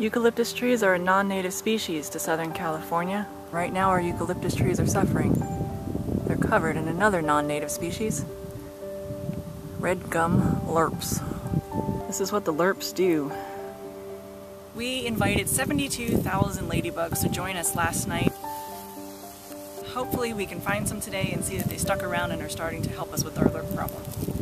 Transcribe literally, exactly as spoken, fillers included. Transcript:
Eucalyptus trees are a non-native species to Southern California. Right now our eucalyptus trees are suffering. They're covered in another non-native species, Red Gum Lerps. This is what the lerps do. We invited seventy-two thousand ladybugs to join us last night. Hopefully we can find some today and see that they stuck around and are starting to help us with our lerp problem.